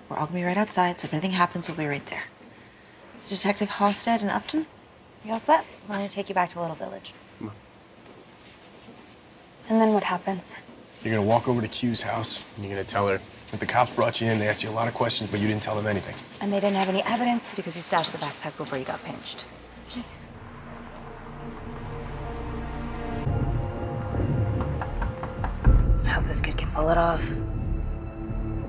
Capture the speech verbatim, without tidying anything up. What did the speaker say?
We're all gonna be right outside, so if anything happens, we'll be right there. It's Detective Upstead in Upton. You all set? I'm gonna take you back to Little Village. Come on. And then what happens? You're gonna walk over to Q's house, and you're gonna tell her that the cops brought you in, they asked you a lot of questions, but you didn't tell them anything. And they didn't have any evidence because you stashed the backpack before you got pinched. I hope this kid can pull it off.